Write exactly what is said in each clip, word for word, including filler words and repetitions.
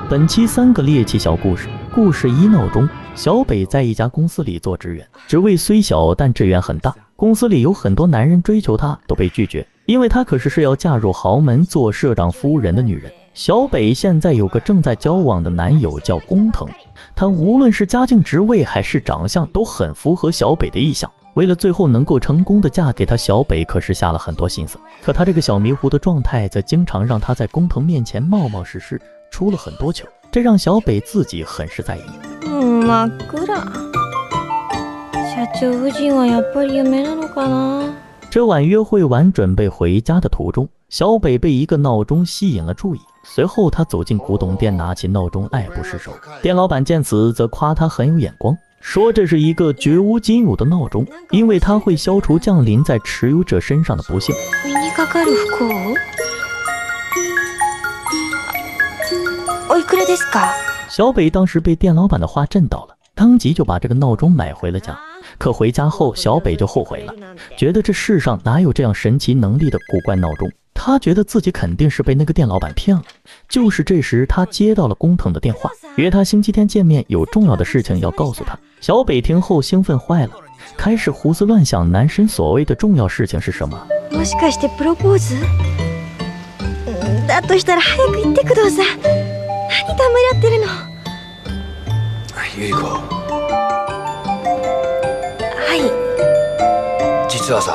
本期三个猎奇小故事。故事一：闹钟。小北在一家公司里做职员，职位虽小，但职员很大。公司里有很多男人追求她，都被拒绝，因为她可是是要嫁入豪门做社长夫人的女人。小北现在有个正在交往的男友叫工藤，他无论是家境、职位还是长相都很符合小北的意向。为了最后能够成功的嫁给他，小北可是下了很多心思。可他这个小迷糊的状态，则经常让他在工藤面前冒冒失失，出了很多糗，这让小北自己很是在意。 嗯，真っ暗。社長夫人はやっぱり夢なのかな？ 这晚约会完，准备回家的途中，小北被一个闹钟吸引了注意。随后他走进古董店，拿起闹钟，爱不释手。店老板见此，则夸他很有眼光，说这是一个绝无仅有的闹钟，因为它会消除降临在持有者身上的不幸。小北当时被店老板的话震到了，当即就把这个闹钟买回了家。可回家后，小北就后悔了，觉得这世上哪有这样神奇能力的古怪闹钟。他觉得自己肯定是被那个店老板骗了。就是这时，他接到了工藤的电话，约他星期天见面，有重要的事情要告诉他。小北听后兴奋坏了，开始胡思乱想，男神所谓的重要事情是什么？ もしかしてプロポーズ？だとしたら早く言ってください。何ためらってるの？ ゆい子。 はい。 実はさ。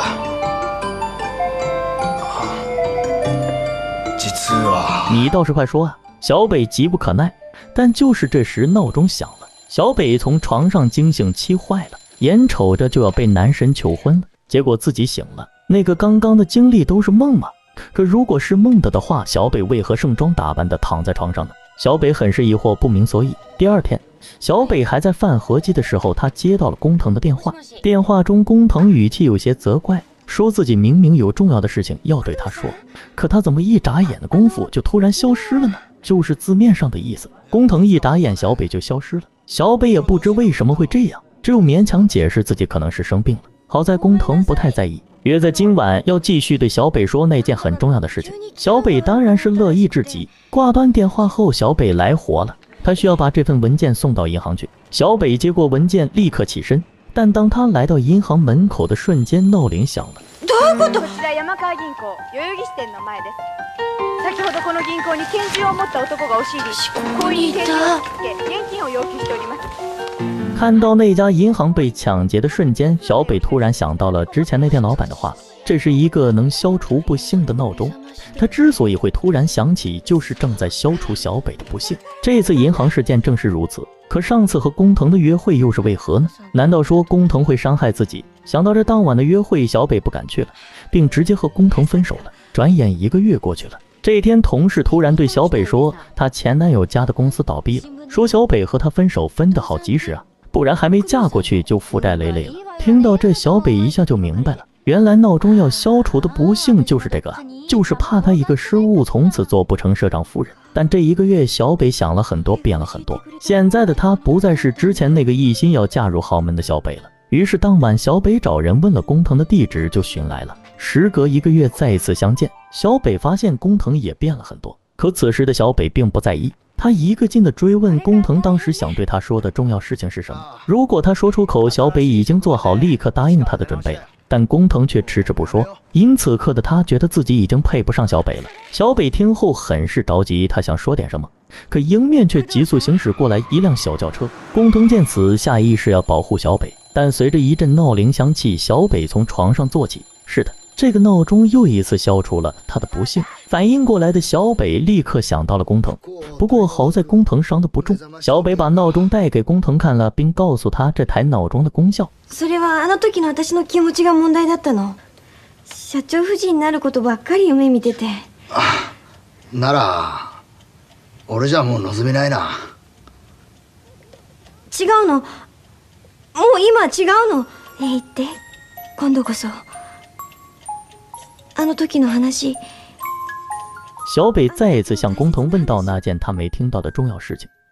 你倒是快说啊！小北急不可耐。但就是这时，闹钟响了，小北从床上惊醒，气坏了，眼瞅着就要被男神求婚了，结果自己醒了。那个刚刚的经历都是梦吗？可如果是梦的的话，小北为何盛装打扮的躺在床上呢？小北很是疑惑，不明所以。第二天，小北还在饭盒机的时候，他接到了工藤的电话。电话中，工藤语气有些责怪，说自己明明有重要的事情要对他说，可他怎么一眨眼的功夫就突然消失了呢？就是字面上的意思，工藤一眨眼，小北就消失了。小北也不知为什么会这样，只有勉强解释自己可能是生病了。好在工藤不太在意，约在今晚要继续对小北说那件很重要的事情。小北当然是乐意至极。挂断电话后，小北来活了，他需要把这份文件送到银行去。小北接过文件，立刻起身。但当他来到银行门口的瞬間，闹铃響了。 どういうこと？ こちら山川銀行代々木支店の前です。先ほどこの銀行に拳銃を持った男が押し入り、行員に拳銃を突きつけ現金を要求しております。 看到那家银行被抢劫的瞬间，小北突然想到了之前那店老板的话，这是一个能消除不幸的闹钟。他之所以会突然想起，就是正在消除小北的不幸。这次银行事件正是如此。可上次和工藤的约会又是为何呢？难道说工藤会伤害自己？想到这当晚的约会，小北不敢去了，并直接和工藤分手了。转眼一个月过去了，这天同事突然对小北说，她前男友家的公司倒闭了，说小北和他分手分得好及时啊，不然还没嫁过去就负债累累了。听到这，小北一下就明白了，原来闹钟要消除的不幸就是这个啊，就是怕他一个失误，从此做不成社长夫人。但这一个月，小北想了很多，变了很多。现在的他不再是之前那个一心要嫁入豪门的小北了。于是当晚，小北找人问了工藤的地址，就寻来了。时隔一个月再一次相见，小北发现工藤也变了很多。可此时的小北并不在意，他一个劲的追问工藤当时想对他说的重要事情是什么。如果他说出口，小北已经做好立刻答应他的准备了。但工藤却迟迟不说，因此刻的他觉得自己已经配不上小北了。小北听后很是着急，他想说点什么，可迎面却急速行驶过来一辆小轿车。工藤见此，下意识要保护小北，但随着一阵闹铃响起，小北从床上坐起。是的，这个闹钟又一次消除了他的不幸。反应过来的小北立刻想到了工藤，不过好在工藤伤得不重。小北把闹钟带给工藤看了，并告诉他这台闹钟的功效。 それはあの時の私の気持ちが問題だったの。社長夫人になることばっかり夢見てて。 あ、なら俺じゃもう望みないな。 違うの。もう今違うの。え、言って。今度こそ。あの時の話。 小北再一次向工藤问到那件他没听到的重要事情。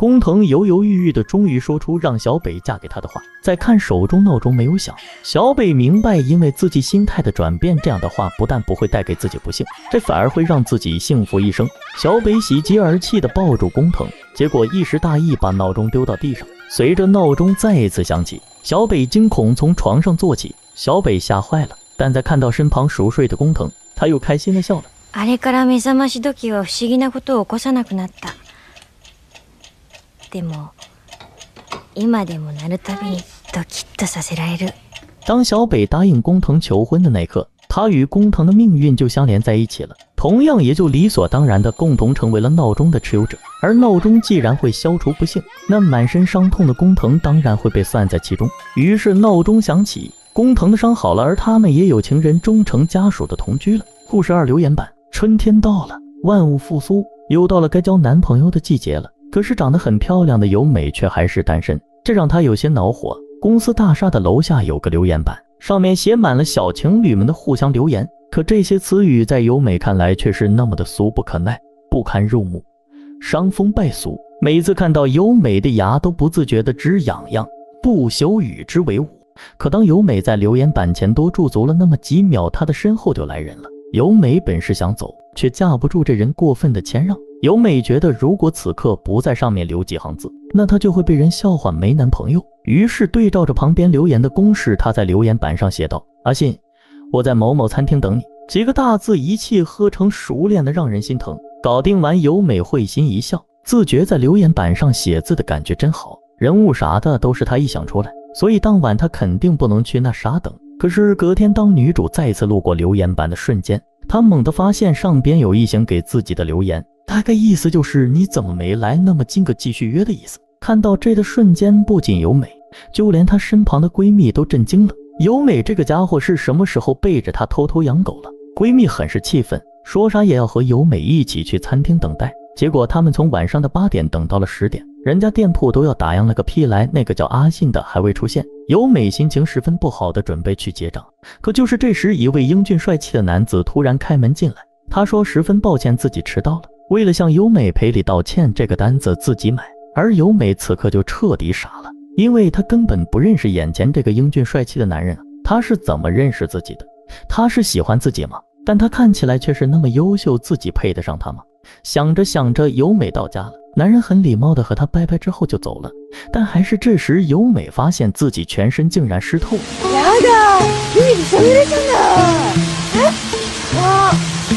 工藤犹犹豫豫的，终于说出让小北嫁给他的话。再看手中闹钟没有响，小北明白，因为自己心态的转变，这样的话不但不会带给自己不幸，这反而会让自己幸福一生。小北喜极而泣的抱住工藤，结果一时大意把闹钟丢到地上。随着闹钟再一次响起，小北惊恐从床上坐起，小北吓坏了，但在看到身旁熟睡的工藤，他又开心的笑了。 あれから目覚まし時は不思議なことを起こさなくなった。でも今でも鳴るたびにドキッとさせられる。 当小北答应工藤求婚的那刻，他与工藤的命运就相连在一起了，同样也就理所当然的共同成为了闹钟的持有者。而闹钟既然会消除不幸，那满身伤痛的工藤当然会被算在其中。于是闹钟响起，工藤的伤好了，而他们也有情人终成家属的同居了。故事二留言版，春天到了，万物复苏，又到了该交男朋友的季节了。可是长得很漂亮的由美却还是单身，这让他有些恼火。公司大厦的楼下有个留言板，上面写满了小情侣们的互相留言，可这些词语在由美看来却是那么的俗不可耐，不堪入目，伤风败俗。每次看到由美的牙都不自觉的直痒痒，不朽与之为伍。可当由美在留言板前多驻足了那么几秒，她的身后就来人了。由美本是想走，却架不住这人过分的谦让。由美觉得如果此刻不在上面留几行字，那她就会被人笑话没男朋友。于是对照着旁边留言的公式，她在留言板上写道：阿信，我在某某餐厅等你。几个大字一气呵成，熟练的让人心疼。搞定完，由美会心一笑，自觉在留言板上写字的感觉真好，人物啥的都是她一想出来，所以当晚她肯定不能去那啥等。可是隔天当女主再次路过留言板的瞬间，她猛地发现上边有一行给自己的留言，大概意思就是你怎么没来，那么今个继续约的意思。看到这的瞬间，不仅由美，就连她身旁的闺蜜都震惊了。由美这个家伙是什么时候背着她偷偷养狗了？闺蜜很是气愤，说啥也要和由美一起去餐厅等待。结果他们从晚上的八点等到了十点，人家店铺都要打烊了个屁来，那个叫阿信的还未出现。由美心情十分不好的准备去结账，可就是这时一位英俊帅气的男子突然开门进来，他说十分抱歉自己迟到了，为了向由美赔礼道歉，这个单子自己买。而由美此刻就彻底傻了，因为她根本不认识眼前这个英俊帅气的男人啊，他是怎么认识自己的？他是喜欢自己吗？但他看起来却是那么优秀，自己配得上他吗？想着想着，由美到家了，男人很礼貌的和她拜拜之后就走了。但还是这时，由美发现自己全身竟然湿透了。 やだ、海びしょ濡れじゃない。え？あ、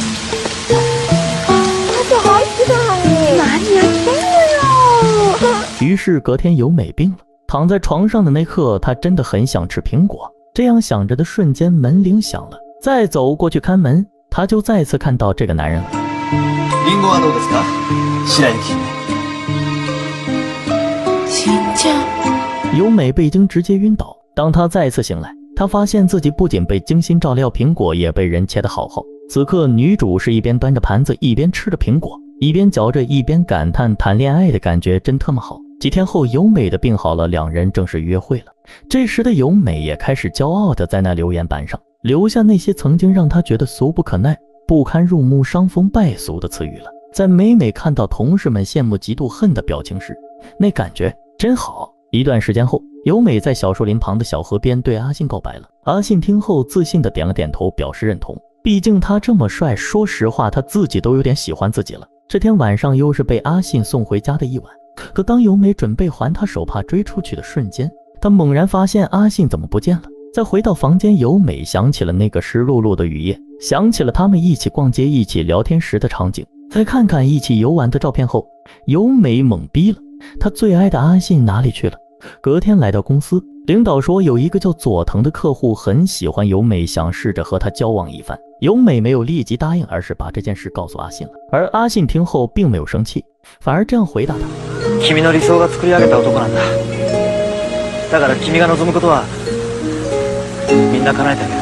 汗入ってない。何やってんのよ。 于是隔天由美病了，躺在床上的那刻，她真的很想吃苹果。这样想着的瞬间，门铃响了，再走过去开门，她就再次看到这个男人了。 リンゴはどうですか？白雪。 しんちゃん。 由美被惊直接晕倒。当她再次醒来，她发现自己不仅被精心照料，苹果也被人切得好好。此刻女主是一边端着盘子，一边吃着苹果，一边嚼着，一边感叹谈恋爱的感觉真特么好。几天后，由美的病好了，两人正式约会了。这时的由美也开始骄傲地在那留言板上留下那些曾经让她觉得俗不可耐、不堪入目、伤风败俗的词语了。在每每看到同事们羡慕嫉妒恨的表情时，那感觉真好。一段时间后，由美在小树林旁的小河边对阿信告白了。阿信听后自信地点了点头，表示认同。毕竟他这么帅，说实话他自己都有点喜欢自己了。这天晚上又是被阿信送回家的一晚，可当由美准备还他手帕追出去的瞬间，她猛然发现阿信怎么不见了。再回到房间，由美想起了那个湿漉漉的雨夜，想起了他们一起逛街、一起聊天时的场景，再看看一起游玩的照片后，由美懵逼了。她最爱的阿信哪里去了？隔天来到公司，领导说有一个叫佐藤的客户很喜欢由美，想试着和他交往一番。由美没有立即答应，而是把这件事告诉阿信了。而阿信听后并没有生气，反而这样回答他： 君の理想が作り上げた男なんだ。だから君が望むことはみんな叶えてあげる。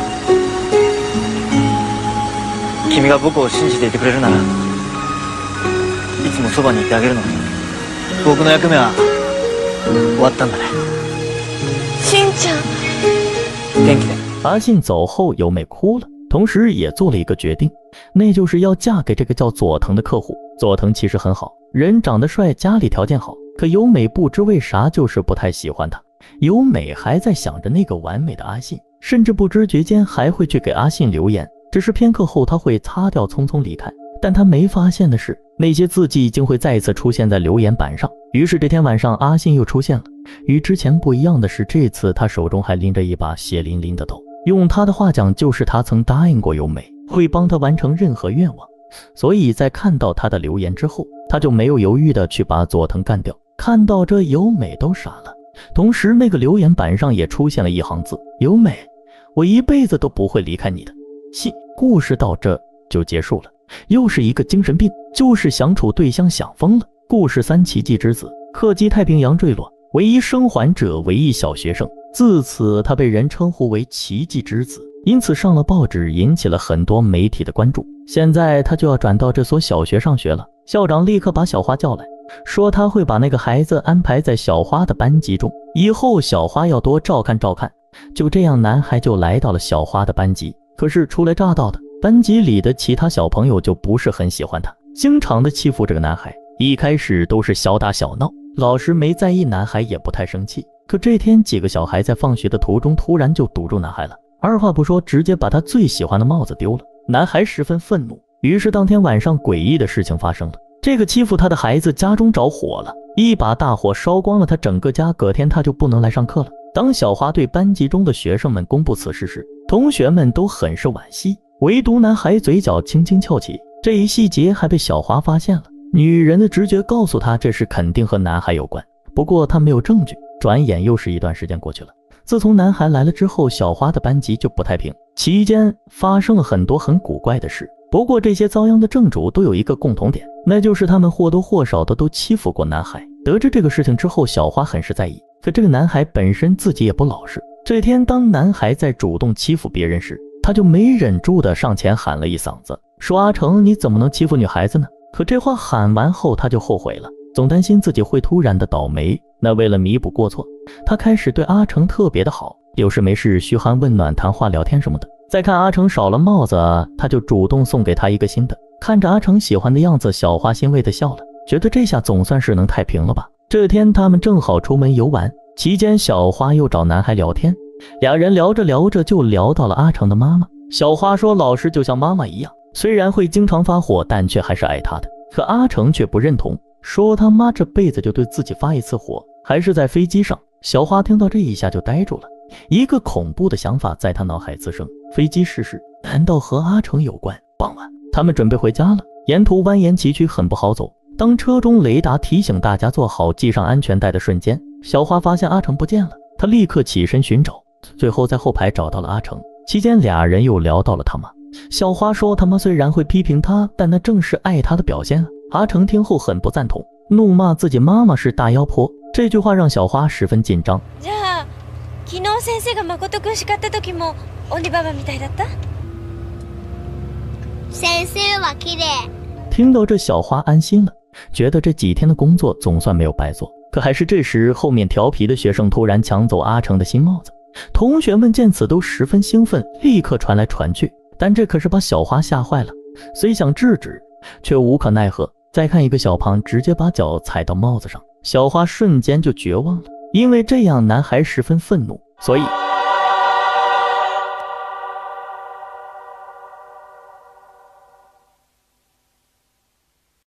君が僕を信じていてくれるなら、いつもそばにいてあげるの。僕の役目は終わったんだね。 しんちゃん。 元気で。 阿信走后，由美哭了，同时也做了一个决定，那就是要嫁给这个叫佐藤的客户。佐藤其实很好，人长得帅，家里条件好， 可由美不知为啥就是不太喜欢他。由美还在想着那个完美的阿信，甚至不知觉间还会去给阿信留言，只是片刻后他会擦掉，匆匆离开。但他没发现的是，那些字迹竟会再一次出现在留言板上。于是这天晚上，阿信又出现了。与之前不一样的是，这次他手中还拎着一把血淋淋的刀。用他的话讲，就是他曾答应过由美会帮他完成任何愿望。所以在看到他的留言之后，他就没有犹豫的去把佐藤干掉。看到这，由美都傻了。同时那个留言板上也出现了一行字：由美，我一辈子都不会离开你的。信。故事到这就结束了。又是一个精神病，就是相处对象想疯了。故事三：奇迹之子。客机太平洋坠落，唯一生还者为一小学生，自此他被人称呼为奇迹之子，因此上了报纸，引起了很多媒体的关注。现在他就要转到这所小学上学了。校长立刻把小花叫来，说他会把那个孩子安排在小花的班级中，以后小花要多照看照看。就这样，男孩就来到了小花的班级。可是初来乍到的班级里的其他小朋友就不是很喜欢他，经常的欺负这个男孩。一开始都是小打小闹，老师没在意，男孩也不太生气。可这天几个小孩在放学的途中突然就堵住男孩了，二话不说直接把他最喜欢的帽子丢了。男孩十分愤怒，于是当天晚上诡异的事情发生了。这个欺负他的孩子家中着火了，一把大火烧光了他整个家，隔天他就不能来上课了。当小花对班级中的学生们公布此事时，同学们都很是惋惜，唯独男孩嘴角轻轻翘起，这一细节还被小花发现了。女人的直觉告诉她，这事肯定和男孩有关，不过她没有证据。转眼又是一段时间过去了。自从男孩来了之后，小花的班级就不太平，期间发生了很多很古怪的事。不过这些遭殃的正主都有一个共同点，那就是他们或多或少的都欺负过男孩。得知这个事情之后，小花很是在意，可这个男孩本身自己也不老实。这天当男孩在主动欺负别人时，他就没忍住的上前喊了一嗓子，说阿成，你怎么能欺负女孩子呢？可这话喊完后他就后悔了，总担心自己会突然的倒霉。那为了弥补过错，他开始对阿成特别的好，有事没事嘘寒问暖，谈话聊天什么的。再看阿成少了帽子，他就主动送给他一个新的。看着阿成喜欢的样子，小花欣慰的笑了，觉得这下总算是能太平了吧。这天他们正好出门游玩，期间小花又找男孩聊天，俩人聊着聊着就聊到了阿成的妈妈。小花说老师就像妈妈一样，虽然会经常发火，但却还是爱他的。可阿成却不认同，说他妈这辈子就对自己发一次火，还是在飞机上。小花听到这一下就呆住了，一个恐怖的想法在他脑海滋生，飞机失事难道和阿成有关？傍晚他们准备回家了，沿途蜿蜒崎岖很不好走。当车中雷达提醒大家做好系上安全带的瞬间，小花发现阿成不见了，她立刻起身寻找，最后在后排找到了阿成。期间俩人又聊到了他妈。小花说他妈虽然会批评他，但那正是爱他的表现啊。阿成听后很不赞同，怒骂自己妈妈是大妖婆。这句话让小花十分紧张。 じゃあ昨日先生が誠くん叱った時も鬼ババみたいだった？先生は綺麗。 听到这，小花安心了，觉得这几天的工作总算没有白做。可还是这时，后面调皮的学生突然抢走阿成的新帽子。同学们见此都十分兴奋，立刻传来传去，但这可是把小花吓坏了，虽想制止，却无可奈何。再看一个小胖直接把脚踩到帽子上，小花瞬间就绝望了，因为这样男孩十分愤怒，所以